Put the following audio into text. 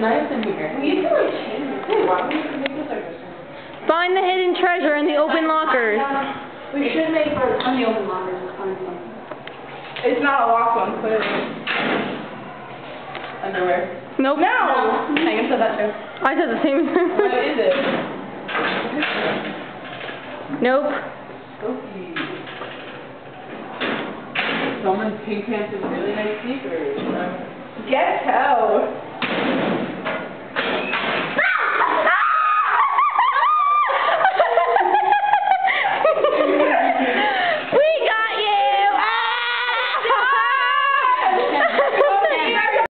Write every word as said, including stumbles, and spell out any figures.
nice in here. We used to like change it. Hey, why don't we make this our first time? Find the hidden treasure in the open lockers. We should make our on the open lockers. Let's find something. It's not a locked one, clearly. Underwear. Nope. No! Megan said that too. I said the same thing. What is it? Nope. Spooky. Someone's pink pants and really nice sneakers. Ghetto.